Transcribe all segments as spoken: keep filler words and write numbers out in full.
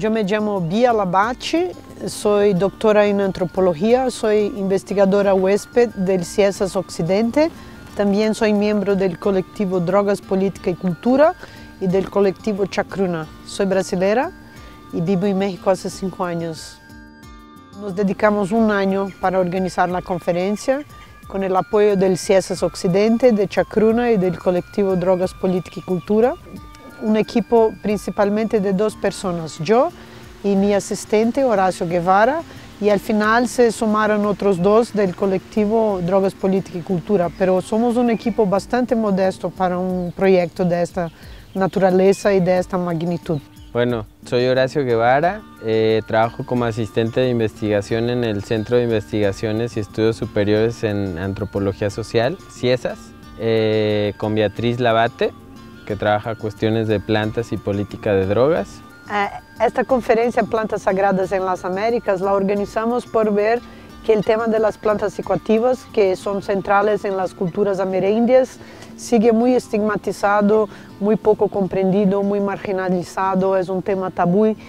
Yo me llamo Bia Labache, soy doctora en antropología, soy investigadora huésped del CIESAS Occidente, también soy miembro del colectivo Drogas, Política y Cultura y del colectivo Chacruna. Soy brasilera y vivo en México hace cinco años. Nos dedicamos un año para organizar la conferencia con el apoyo del CIESAS Occidente, de Chacruna y del colectivo Drogas, Política y Cultura. Un equipo principalmente de dos personas, yo y mi asistente Horacio Guevara, y al final se sumaron otros dos del colectivo Drogas, Política y Cultura, pero somos un equipo bastante modesto para un proyecto de esta naturaleza y de esta magnitud. Bueno, soy Horacio Guevara, eh, trabajo como asistente de investigación en el Centro de Investigaciones y Estudios Superiores en Antropología Social, CIESAS, eh, con Beatriz Labate, que trabaja cuestiones de plantas y política de drogas. Esta conferencia Plantas Sagradas en las Américas la organizamos por ver que el tema de las plantas psicoactivas, que son centrales en las culturas amerindias, sigue muy estigmatizado, muy poco comprendido, muy marginalizado, es un tema tabú y,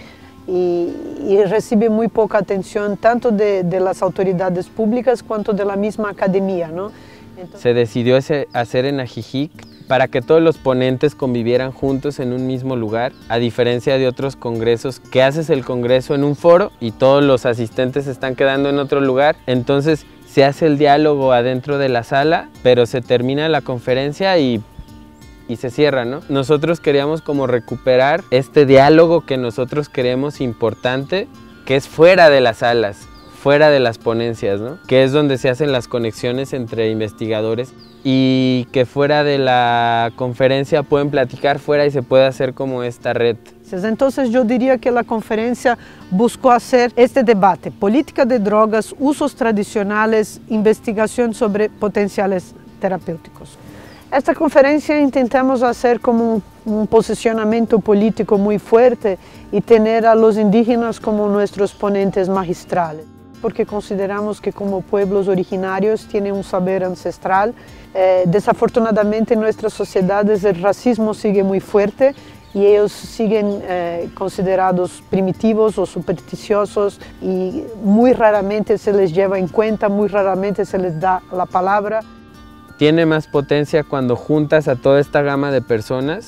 y recibe muy poca atención tanto de, de las autoridades públicas cuanto de la misma academia, ¿no? Entonces, se decidió hacer en Ajijic para que todos los ponentes convivieran juntos en un mismo lugar, a diferencia de otros congresos que haces el congreso en un foro y todos los asistentes están quedando en otro lugar. Entonces se hace el diálogo adentro de la sala, pero se termina la conferencia y, y se cierra, ¿no? Nosotros queríamos como recuperar este diálogo que nosotros creemos importante, que es fuera de las salas, fuera de las ponencias, ¿no? Que es donde se hacen las conexiones entre investigadores y que fuera de la conferencia pueden platicar fuera y se puede hacer como esta red. Entonces yo diría que la conferencia buscó hacer este debate, política de drogas, usos tradicionales, investigación sobre potenciales terapéuticos. Esta conferencia intentamos hacer como un, un posicionamiento político muy fuerte y tener a los indígenas como nuestros ponentes magistrales, porque consideramos que como pueblos originarios tienen un saber ancestral. Eh, desafortunadamente en nuestras sociedades el racismo sigue muy fuerte y ellos siguen eh, considerados primitivos o supersticiosos y muy raramente se les lleva en cuenta, muy raramente se les da la palabra. Tiene más potencia cuando juntas a toda esta gama de personas,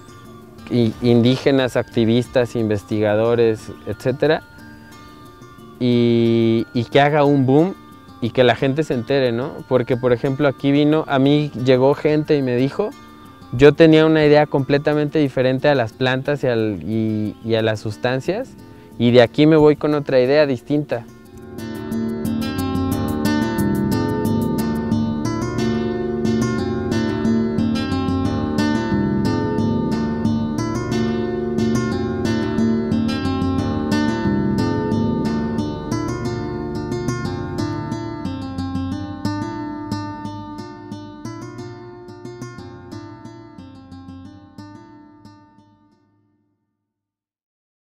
indígenas, activistas, investigadores, etcétera, Y, y que haga un boom y que la gente se entere, ¿no? Porque, por ejemplo, aquí vino, a mí llegó gente y me dijo, yo tenía una idea completamente diferente a las plantas y, al, y, y a las sustancias, y de aquí me voy con otra idea distinta.